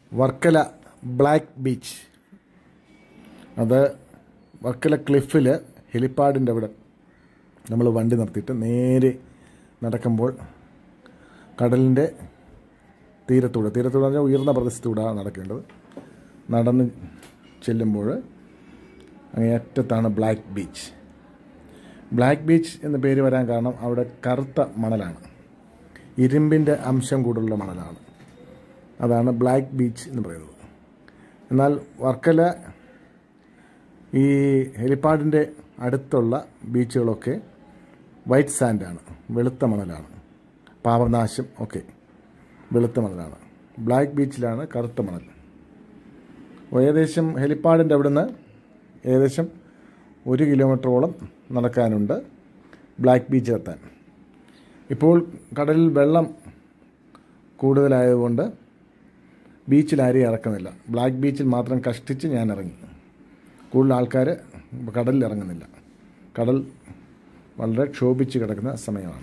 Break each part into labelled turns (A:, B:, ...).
A: Varkala black beach. അത് വർക്കല ക്ലിഫിൽ ഹെലിപ്പാഡിൻ്റെ അവിടെ നമ്മൾ വണ്ടി നിർത്തിയിട്ട് നേരെ നടക്കുമ്പോൾ കടലിൻ്റെ തീരത്തൂടെ പറഞ്ഞാൽ ഉയർന്ന പ്രദേശത്തൂടെയാണ് നടക്കേണ്ടത്. നടന്ന് ചെല്ലുമ്പോൾ അങ്ങേയറ്റത്താണ് ബ്ലാക്ക് ബീച്ച്. ബ്ലാക്ക് ബീച്ച് എന്ന പേര് വരാൻ കാരണം അവിടെ കറുത്ത മണലാണ്, ഇരുമ്പിൻ്റെ അംശം കൂടുതലുള്ള മണലാണ്. അതാണ് ബ്ലാക്ക് ബീച്ച് എന്ന് പറയുന്നത്. എന്നാൽ വർക്കല ഈ ഹെലിപ്പാഡിൻ്റെ അടുത്തുള്ള ബീച്ചുകളൊക്കെ വൈറ്റ് സാൻഡാണ്, വെളുത്ത മണലാണ്. പാപനാശം ഒക്കെ വെളുത്ത മണലാണ്. ബ്ലാക്ക് ബീച്ചിലാണ് കറുത്ത മണൽ. ഏകദേശം ഹെലിപ്പാഡിൻ്റെ അവിടുന്ന് ഏകദേശം 1 കിലോമീറ്ററോളം നടക്കാനുണ്ട് ബ്ലാക്ക് ബീച്ച് എത്താൻ. ഇപ്പോൾ കടലിൽ വെള്ളം കൂടുതലായതുകൊണ്ട് ബീച്ചിൽ ആരെയും ഇറക്കുന്നില്ല. ബ്ലാക്ക് ബീച്ചിൽ മാത്രം കഷ്ടിച്ച് ഞാൻ ഇറങ്ങി. കൂടുതൽ ആൾക്കാർ കടലിൽ ഇറങ്ങുന്നില്ല. കടൽ വളരെ ക്ഷോഭിച്ച് കിടക്കുന്ന സമയമാണ്.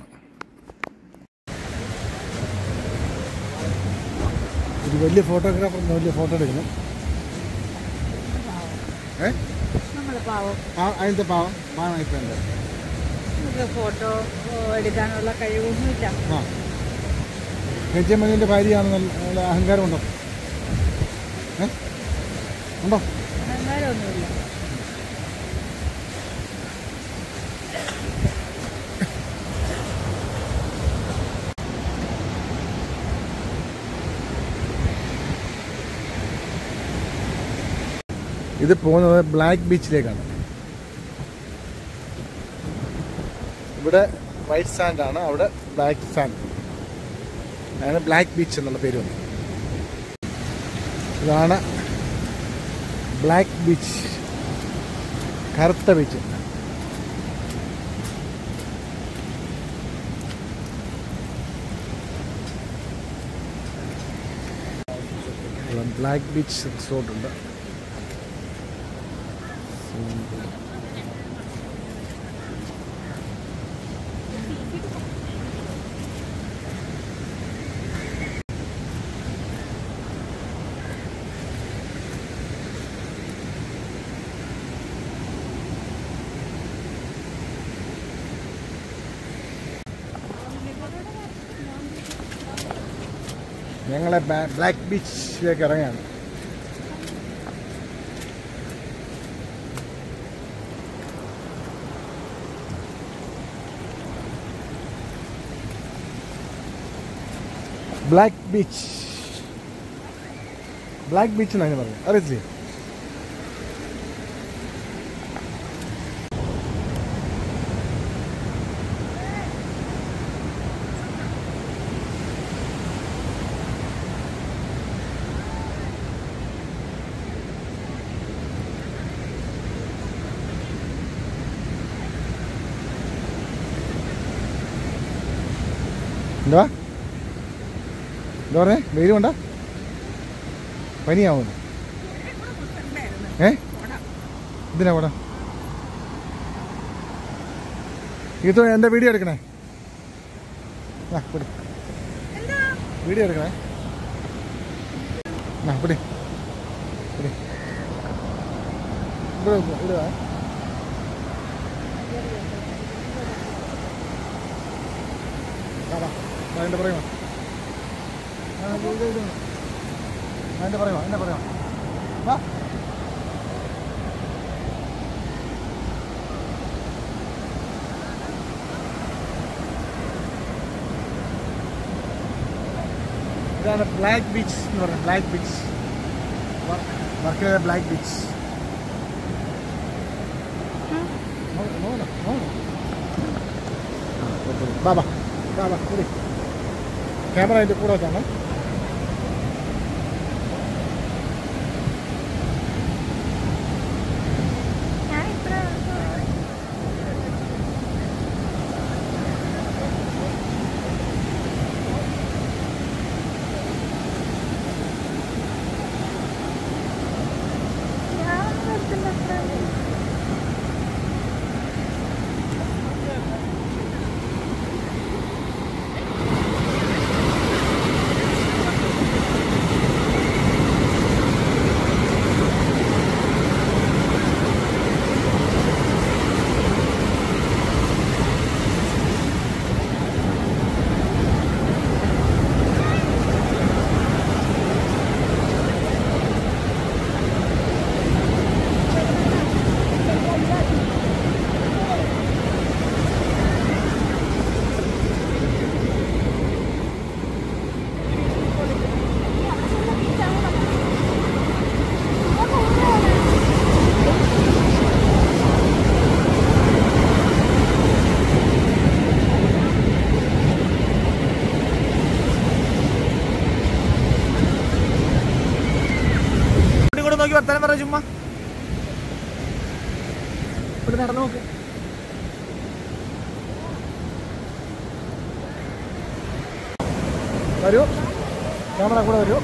A: ഒരു വലിയ ഫോട്ടോഗ്രാഫർ വലിയ ഫോട്ടോ എടുക്കുന്നു. അതിൻ്റെ പാവമായിട്ടുണ്ട്.
B: ഫോട്ടോ എടുക്കാനുള്ള കഴിവൊന്നുമില്ല.
A: കെച്ചമ്മൻ്റെ ഭാര്യയാണെന്നുള്ള അഹങ്കാരമുണ്ടോ? ഉണ്ടോ?
B: അഹങ്കാരമൊന്നുമില്ല.
A: ഇത് പോകുന്നത് ബ്ലാക്ക് ബീച്ചിലേക്കാണ്. ഇവിടെ വൈറ്റ് സാൻഡാണ്, അവിടെ ബ്ലാക്ക് സാൻഡ്. അങ്ങനെ ബ്ലാക്ക് ബീച്ച് എന്നുള്ള പേര് വന്നു. ഇതാണ് ബ്ലാക്ക് ബീച്ച്, കറുത്ത ബീച്ച്. ബ്ലാക്ക് ബീച്ച് റിസോർട്ടുണ്ട്. ഞങ്ങളെ ബ്ലാക്ക് ബീച്ചിലേക്ക് ഇറങ്ങാണ്. ബ്ലാക്ക് ബീച്ച് എന്നാണ് പറഞ്ഞത്, അറിയത്തില്ലേ? എന്താ പറഞ്ഞേ? വെയിൽ കൊണ്ട പനിയാവുന്നു. ഇതിനാ കൂടെ ഇത് എൻ്റെ വീഡിയോ എടുക്കണേ. വീഡിയോ എടുക്കണേ. പിടി ഇടുക. അതിൻ്റെ പറയുമോ? അതിൻ്റെ പറയുമോ? വാ. ഇതാണ് ബ്ലാക്ക് ബീച്ച് എന്ന് പറയുന്നത്. Black beach, Varkala black beach. ബാബാ ക്യാമറ അതിൻ്റെ കൂടെ വെച്ചാണ്.
C: വർത്താനം പറ ചുമ്മാ. ഇവിടെ നടന്നു നോക്ക്. വരൂ, ക്യാമറ കൂടെ വരൂ.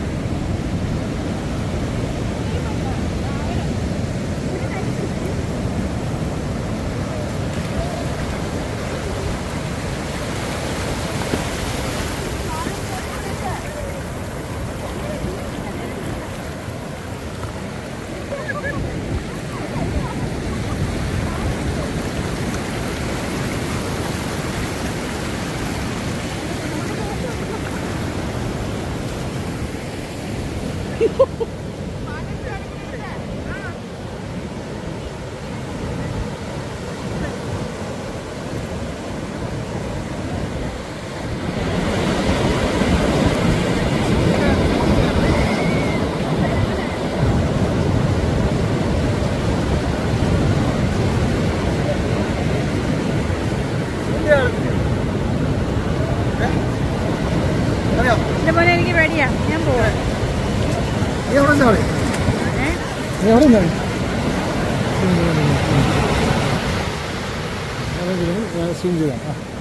B: എൻ്റെ പോലെ എനിക്ക് പേടിയാ, ഞാൻ പോവാം.
C: നീ എവിടെ നിന്നാണ്? നീ എവിടെ നിന്നാണ്? സൂം ചെയ്താ